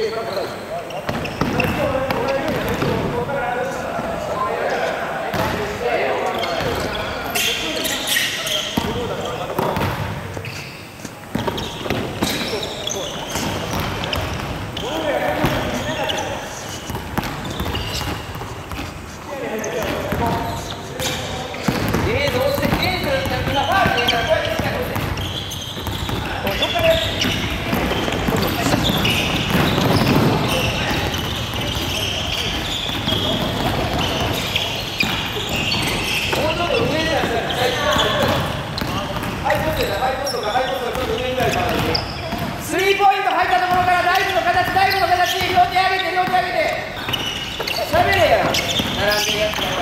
スリーポイント入ったところから大悟の形、大悟の形、両手上げて、両手上げて、しゃべれや、並んでるやつだから。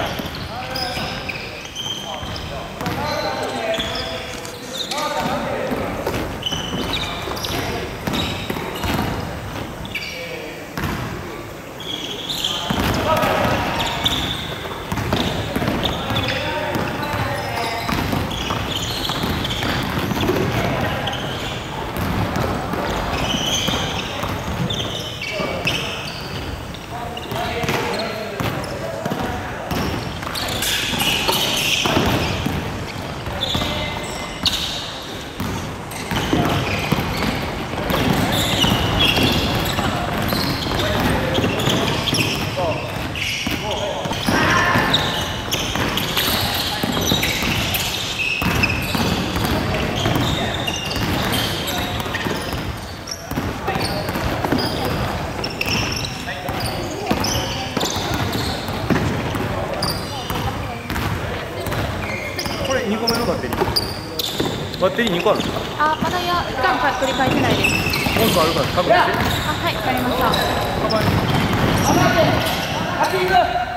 これ2個目のバッテリー。バッテリー2個あるんですか？ あ、まだ期間か取り替えてないです。 温度あるから確認して。 あ、はい、わかりました。 カバンに。